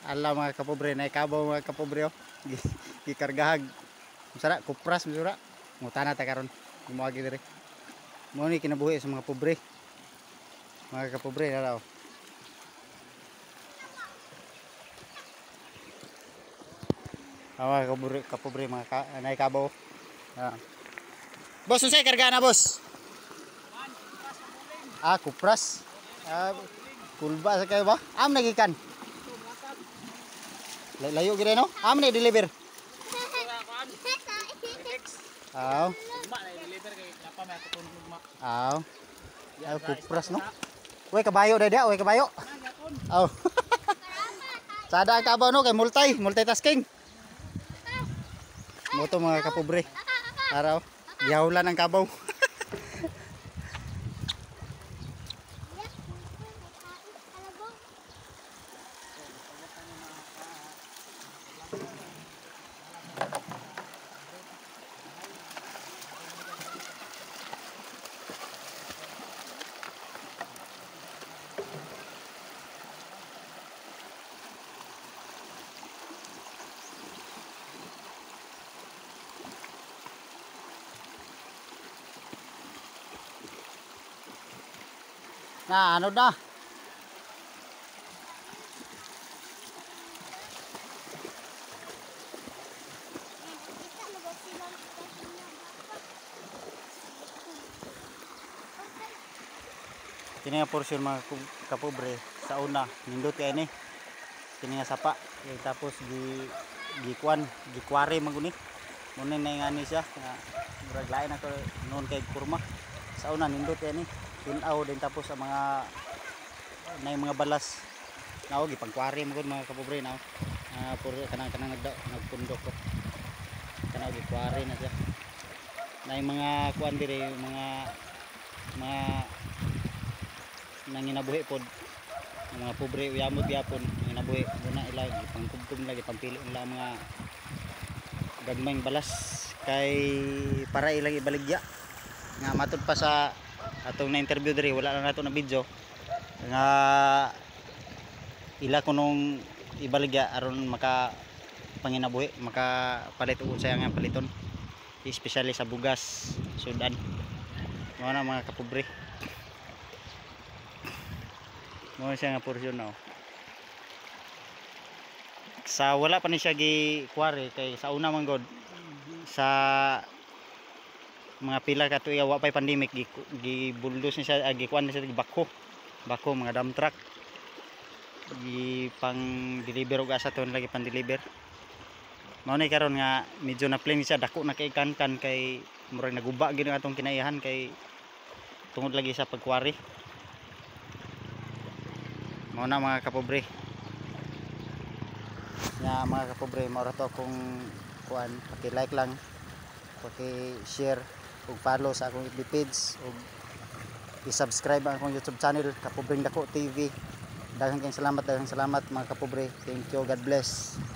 Ala mga kapobre, naikabaw mga kapobre oh. Gikargahag. Masara kupras masura. Ngutana ta karon. Gumuagi diri. Mo ni kinabuhi sa mga pobre. Mga kapobre na daw. Mga kapobre mga naikabaw. Boss, unsay karga na boss? Kupras. Kulba sa kayo ba? Am nagikan. Layo gire no? Am na deliver. Aw. Aw. Kupras no? Uy kabayo dada, uy kabayo. Aw. Sada ka ba no kay multitasking. Moto mga kapobre. Araw. Yawlan ang kabaw. Nah, ano na? Kini nga portion mga kapobre sa una, nindot kay ni. Kini nga sapa, tapos gikwari maguni. Muna na ngani siya, murag lain ako noon kay kurma. Sa una nindot kay ni. Tinaw din tapos sa mga mga balas naw gipangkwari mo mga kapobre naw puro kanang nagpundok ko kanang gikwari na siya nay mga kuan dire mga nanginabuhi pod mga pobre uyamot gyapon nanginabuhi muna ila gipangkubkum lagi pampili nila mga gagmayng balas kay para ilang ibaligya nga matud pa sa atong na interview diri wala lang nato na video nga ila kunong ibaligya aron maka panginabuhi maka palit og unsay nga paliton especially sa bugas sudan mo na mga kapobre mo siya nga porsyon no sa wala pa ni siya gikwari kay sa una man god sa mga pila ka tuig wa pay pandemic gibuldos ni siya gikuan ni siya bako mga dump truck pang deliver og asa ton lagi pang deliver mao ni karon nga medyo na plain siya dako na kay kan kay murag naguba gid atong kinaihan kay tungod lagi sa pagkwari mao na mga kapobre nga mga kapobre mao ra to kung kuan paki-like lang paki-share ug follow sa akong FB page ug i-subscribe ang akong YouTube channel Kapobring Dako TV. Daghang salamat mga kapobre. Thank you, God bless.